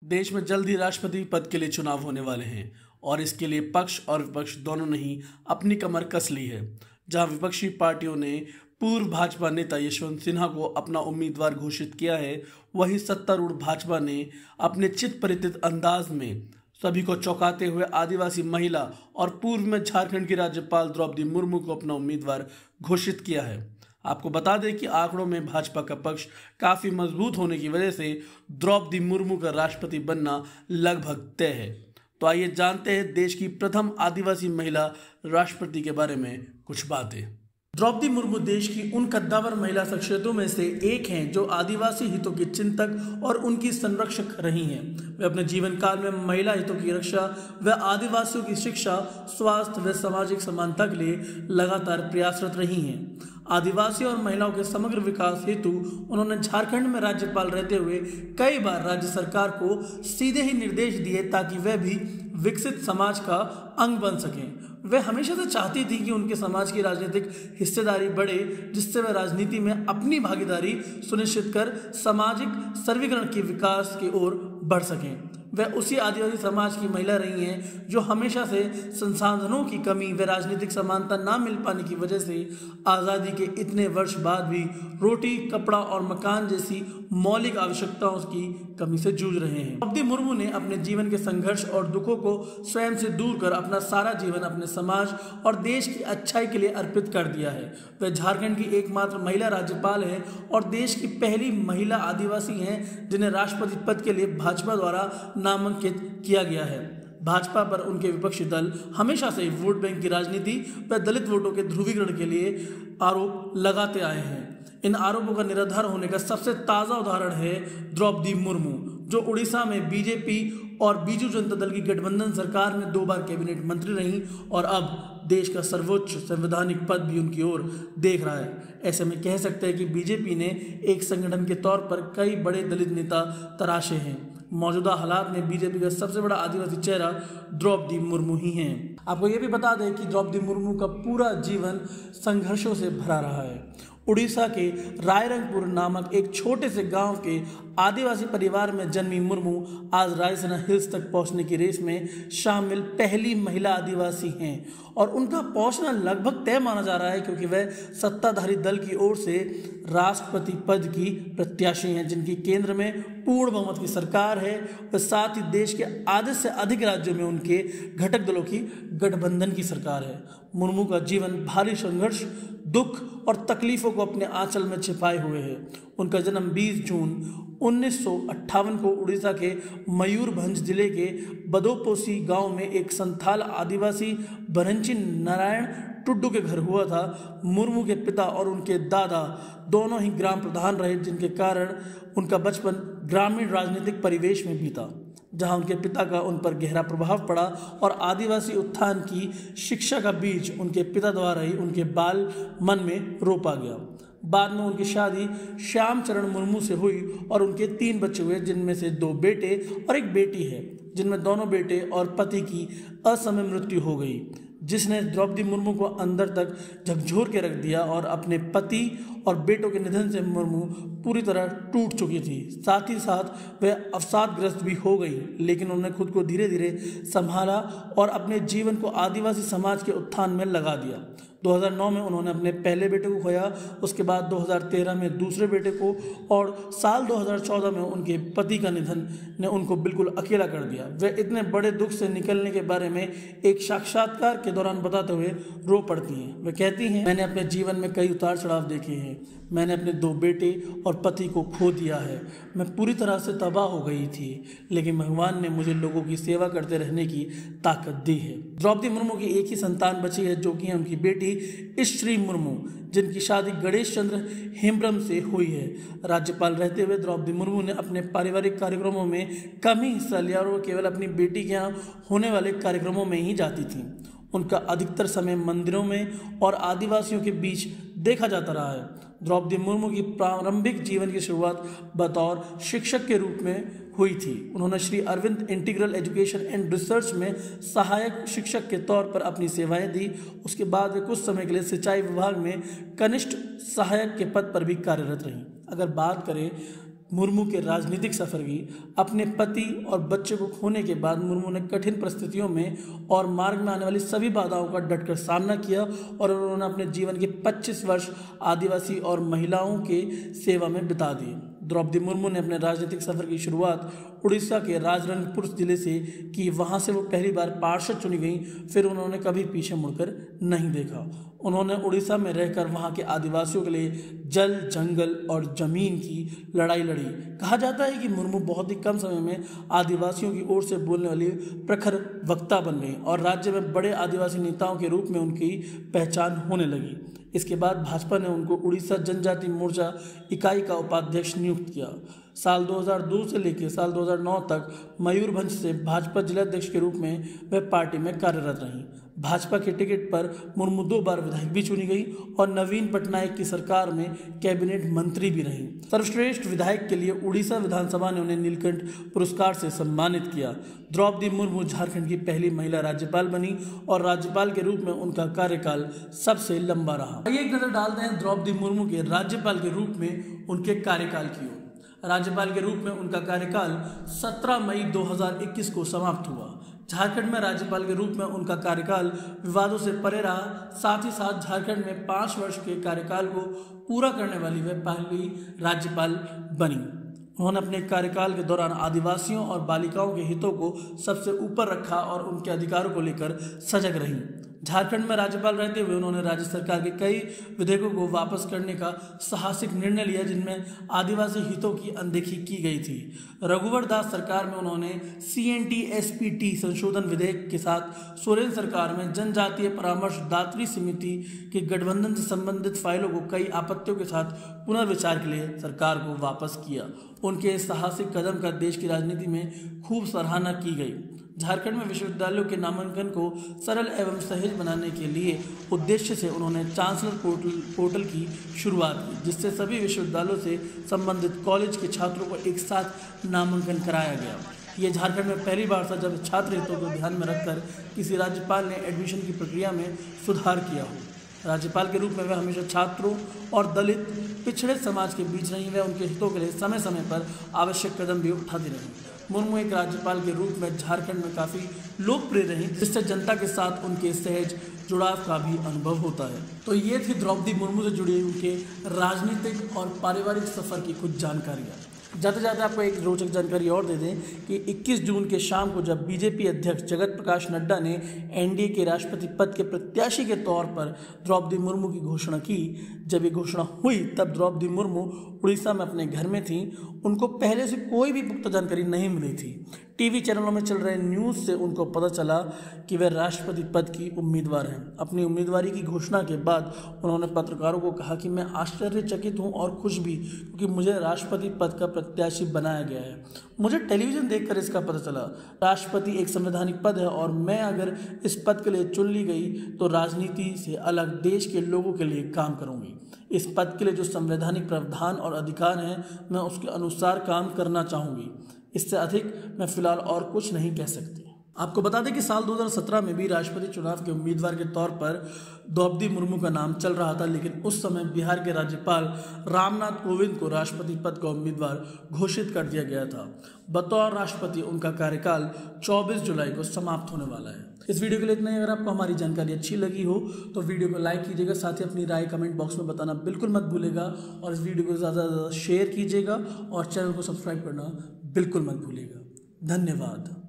देश में जल्द ही राष्ट्रपति पद के लिए चुनाव होने वाले हैं और इसके लिए पक्ष और विपक्ष दोनों ने ही अपनी कमर कस ली है। जहां विपक्षी पार्टियों ने पूर्व भाजपा नेता यशवंत सिन्हा को अपना उम्मीदवार घोषित किया है, वहीं सत्तारूढ़ भाजपा ने अपने चित परिचित अंदाज में सभी को चौंकाते हुए आदिवासी महिला और पूर्व में झारखंड की राज्यपाल द्रौपदी मुर्मू को अपना उम्मीदवार घोषित किया है। आपको बता दें कि आंकड़ों में भाजपा का पक्ष काफी मजबूत होने की वजह से द्रौपदी मुर्मू का राष्ट्रपति बनना लगभग तय है। तो आइए जानते हैं देश की प्रथम आदिवासी महिला राष्ट्रपति के बारे में कुछ बातें। द्रौपदी मुर्मू देश की उन कद्दावर महिला शख्सियतों में से एक हैं जो आदिवासी हितों की चिंतक और उनकी संरक्षक रही हैं। वे अपने जीवन काल में महिला हितों की रक्षा व आदिवासियों की शिक्षा, स्वास्थ्य व सामाजिक समानता के लिए लगातार प्रयासरत रही हैं। आदिवासी और महिलाओं के समग्र विकास हेतु उन्होंने झारखंड में राज्यपाल रहते हुए कई बार राज्य सरकार को सीधे ही निर्देश दिए ताकि वह भी विकसित समाज का अंग बन सकें। वे हमेशा से चाहती थी कि उनके समाज की राजनीतिक हिस्सेदारी बढ़े, जिससे वे राजनीति में अपनी भागीदारी सुनिश्चित कर सामाजिक सर्वीकरण के विकास की ओर बढ़ सकें। वह उसी आदिवासी समाज की महिला रही हैं जो हमेशा से संसाधनों की कमी व राजनीतिक समानता न मिल पाने की वजह से आज़ादी के इतने वर्ष बाद भी रोटी, कपड़ा और मकान जैसी मौलिक आवश्यकताओं की कमी से जूझ रहे हैं। द्रौपदी मुर्मू ने अपने जीवन के संघर्ष और दुखों को स्वयं से दूर कर अपना सारा जीवन अपने समाज और देश की अच्छाई के लिए अर्पित कर दिया है। वह झारखंड की एकमात्र महिला राज्यपाल है और देश की पहली महिला आदिवासी हैं जिन्हें राष्ट्रपति पद के लिए भाजपा द्वारा नामांकित किया गया है। भाजपा पर उनके विपक्षी दल हमेशा से वोट बैंक की राजनीति व दलित वोटों के ध्रुवीकरण के लिए आरोप लगाते आए हैं। इन आरोपों का निराधार होने का सबसे ताज़ा उदाहरण है द्रौपदी मुर्मू, जो उड़ीसा में बीजेपी और बीजू जनता दल की गठबंधन सरकार में 2 बार कैबिनेट मंत्री रहीं और अब देश का सर्वोच्च संवैधानिक पद भी उनकी ओर देख रहा है। ऐसे में कह सकते हैं कि बीजेपी ने एक संगठन के तौर पर कई बड़े दलित नेता तराशे हैं। मौजूदा हालात में बीजेपी का सबसे बड़ा आदिवासी चेहरा द्रौपदी मुर्मू ही हैं। आपको ये भी बता दें कि द्रौपदी मुर्मू का पूरा जीवन संघर्षों से भरा रहा है। उड़ीसा के रायरंगपुर नामक एक छोटे से गांव के आदिवासी परिवार में जन्मी मुर्मू आज रायसीना हिल्स तक पहुंचने की रेस में शामिल पहली महिला आदिवासी हैं और उनका पहुंचना लगभग तय माना जा रहा है, क्योंकि वह सत्ताधारी दल की ओर से राष्ट्रपति पद की प्रत्याशी हैं, जिनकी केंद्र में पूर्ण बहुमत की सरकार है और साथ ही देश के आधे से अधिक राज्यों में उनके घटक दलों की गठबंधन की सरकार है। मुर्मू का जीवन भारी संघर्ष, दुख और तकलीफों को अपने आंचल में छिपाए हुए है। उनका जन्म 20 जून 1958 को उड़ीसा के मयूरभंज जिले के बदोपोसी गांव में एक संथाल आदिवासी बरहंची नारायण टुड्डू के घर हुआ था। मुर्मू के पिता और उनके दादा दोनों ही ग्राम प्रधान रहे, जिनके कारण उनका बचपन ग्रामीण राजनीतिक परिवेश में बीता, जहां उनके पिता का उन पर गहरा प्रभाव पड़ा और आदिवासी उत्थान की शिक्षा का बीज उनके पिता द्वारा ही उनके बाल मन में रोपा गया। बाद में उनकी शादी श्याम चरण मुर्मू से हुई और उनके 3 बच्चे हुए, जिनमें से 2 बेटे और एक बेटी है, जिनमें दोनों बेटे और पति की असमय मृत्यु हो गई, जिसने द्रौपदी मुर्मू को अंदर तक झकझोर के रख दिया और अपने पति और बेटों के निधन से मुर्मू पूरी तरह टूट चुकी थी। साथ ही साथ वह अवसादग्रस्त भी हो गई, लेकिन उन्होंने खुद को धीरे धीरे संभाला और अपने जीवन को आदिवासी समाज के उत्थान में लगा दिया। 2009 में उन्होंने अपने पहले बेटे को खोया, उसके बाद 2013 में दूसरे बेटे को और साल 2014 में उनके पति का निधन ने उनको बिल्कुल अकेला कर दिया। वे इतने बड़े दुख से निकलने के बारे में एक साक्षात्कार के दौरान बताते हुए रो पड़ती हैं। वे कहती हैं, मैंने अपने जीवन में कई उतार चढ़ाव देखे हैं। मैंने अपने 2 बेटे और पति को खो दिया है। मैं पूरी तरह से तबाह हो गई थी, लेकिन भगवान ने मुझे लोगों की सेवा करते रहने की ताकत दी है। द्रौपदी मुर्मू की एक ही संतान बची है, जो कि है उनकी बेटी श्री मुर्मू, जिनकी शादी गणेश चंद्र हेम्ब्रम से हुई है। राज्यपाल रहते हुए द्रौपदी मुर्मू ने अपने पारिवारिक कार्यक्रमों में कम ही हिस्सा लिया और वो केवल अपनी बेटी के यहाँ होने वाले कार्यक्रमों में ही जाती थी। उनका अधिकतर समय मंदिरों में और आदिवासियों के बीच देखा जाता रहा है। द्रौपदी मुर्मू की प्रारंभिक जीवन की शुरुआत बतौर शिक्षक के रूप में हुई थी। उन्होंने Shri Aurobindo integral education and research में सहायक शिक्षक के तौर पर अपनी सेवाएं दी। उसके बाद वे कुछ समय के लिए सिंचाई विभाग में कनिष्ठ सहायक के पद पर भी कार्यरत रहीं। अगर बात करें मुर्मू के राजनीतिक सफर की। अपने पति और बच्चे को खोने के बाद मुर्मू ने कठिन परिस्थितियों में और मार्ग में आने वाली सभी बाधाओं का डटकर सामना किया और उन्होंने अपने जीवन के 25 वर्ष आदिवासी और महिलाओं के सेवा में बिता दिए। द्रौपदी मुर्मू ने अपने राजनीतिक सफर की शुरुआत उड़ीसा के राजरंगपुर जिले से की। वहां से वो पहली बार पार्षद चुनी गई। फिर उन्होंने कभी पीछे मुड़कर नहीं देखा। उन्होंने उड़ीसा में रहकर वहां के आदिवासियों के लिए जल, जंगल और जमीन की लड़ाई लड़ी। कहा जाता है कि मुर्मू बहुत ही कम समय में आदिवासियों की ओर से बोलने वाली प्रखर वक्ता बन गई और राज्य में बड़े आदिवासी नेताओं के रूप में उनकी पहचान होने लगी। इसके बाद भाजपा ने उनको उड़ीसा जनजाति मोर्चा इकाई का उपाध्यक्ष नियुक्त किया। साल 2002 से लेकर साल 2009 तक मयूरभंज से भाजपा जिलाध्यक्ष के रूप में वह पार्टी में कार्यरत रहीं। भाजपा के टिकट पर मुर्मू 2 बार विधायक भी चुनी गई और नवीन पटनायक की सरकार में कैबिनेट मंत्री भी रहीं। सर्वश्रेष्ठ विधायक के लिए उड़ीसा विधानसभा ने उन्हें नीलकंठ पुरस्कार से सम्मानित किया। द्रौपदी मुर्मू झारखंड की पहली महिला राज्यपाल बनी और राज्यपाल के रूप में उनका कार्यकाल सबसे लंबा रहा। आइए एक नजर डालते हैं द्रौपदी मुर्मू के राज्यपाल के रूप में उनके कार्यकाल की ओर। राज्यपाल के रूप में उनका कार्यकाल 17 मई 2021 को समाप्त हुआ। झारखंड में राज्यपाल के रूप में उनका कार्यकाल विवादों से परे रहा। साथ ही साथ झारखंड में 5 वर्ष के कार्यकाल को पूरा करने वाली वह पहली राज्यपाल बनी। उन्होंने अपने कार्यकाल के दौरान आदिवासियों और बालिकाओं के हितों को सबसे ऊपर रखा और उनके अधिकारों को लेकर सजग रहीं। झारखंड में राज्यपाल रहते हुए उन्होंने राज्य सरकार के कई विधेयकों को वापस करने का साहसिक निर्णय लिया जिनमें आदिवासी हितों की अनदेखी की गई थी। रघुवर दास सरकार में उन्होंने CNT-SPT संशोधन विधेयक के साथ सोरेन सरकार में जनजातीय परामर्शदात्री समिति के गठबंधन से संबंधित फाइलों को कई आपत्तियों के साथ पुनर्विचार के लिए सरकार को वापस किया। उनके साहसिक कदम का देश की राजनीति में खूब सराहना की गई। झारखंड में विश्वविद्यालयों के नामांकन को सरल एवं सहज बनाने के लिए उद्देश्य से उन्होंने चांसलर पोर्टल की शुरुआत की, जिससे सभी विश्वविद्यालयों से संबंधित कॉलेज के छात्रों को एक साथ नामांकन कराया गया। ये झारखंड में पहली बार था जब छात्र हितों को ध्यान में रखकर किसी राज्यपाल ने एडमिशन की प्रक्रिया में सुधार किया हो। राज्यपाल के रूप में वह हमेशा छात्रों और दलित पिछड़े समाज के बीच रही। वह उनके हितों के लिए समय समय पर आवश्यक कदम भी उठाती रही। मुर्मू एक राज्यपाल के रूप में झारखंड में काफ़ी लोकप्रिय रही, जिससे जनता के साथ उनके सहज जुड़ाव का भी अनुभव होता है। तो ये थी द्रौपदी मुर्मू से जुड़ी उनके राजनीतिक और पारिवारिक सफ़र की कुछ जानकारियाँ। जाते जाते आपको एक रोचक जानकारी और दे दें कि 21 जून के शाम को जब बीजेपी अध्यक्ष जगत प्रकाश नड्डा ने एनडीए के राष्ट्रपति पद के प्रत्याशी के तौर पर द्रौपदी मुर्मू की घोषणा की, जब ये घोषणा हुई तब द्रौपदी मुर्मू उड़ीसा में अपने घर में थीं। उनको पहले से कोई भी पुख्ता जानकारी नहीं मिली थी। टीवी चैनलों में चल रहे न्यूज़ से उनको पता चला कि वे राष्ट्रपति पद की उम्मीदवार हैं। अपनी उम्मीदवारी की घोषणा के बाद उन्होंने पत्रकारों को कहा कि मैं आश्चर्यचकित हूं और खुश भी, क्योंकि मुझे राष्ट्रपति पद का प्रत्याशी बनाया गया है। मुझे टेलीविज़न देखकर इसका पता चला। राष्ट्रपति एक संवैधानिक पद है और मैं अगर इस पद के लिए चुन ली गई तो राजनीति से अलग देश के लोगों के लिए काम करूँगी। इस पद के लिए जो संवैधानिक प्रावधान और अधिकार हैं मैं उसके अनुसार काम करना चाहूँगी। इससे अधिक मैं फिलहाल और कुछ नहीं कह सकती। आपको बता दें कि साल 2017 में भी राष्ट्रपति चुनाव के उम्मीदवार के तौर पर द्रौपदी मुर्मू का नाम चल रहा था, लेकिन उस समय बिहार के राज्यपाल रामनाथ कोविंद को राष्ट्रपति पद का उम्मीदवार घोषित कर दिया गया था। बतौर राष्ट्रपति उनका कार्यकाल 24 जुलाई को समाप्त होने वाला है। इस वीडियो के लिए इतना ही। अगर आपको हमारी जानकारी अच्छी लगी हो तो वीडियो को लाइक कीजिएगा, साथ ही अपनी राय कमेंट बॉक्स में बताना बिल्कुल मत भूलिएगा और इस वीडियो को ज़्यादा से ज़्यादा शेयर कीजिएगा और चैनल को सब्सक्राइब करना बिल्कुल मत भूलिएगा। धन्यवाद।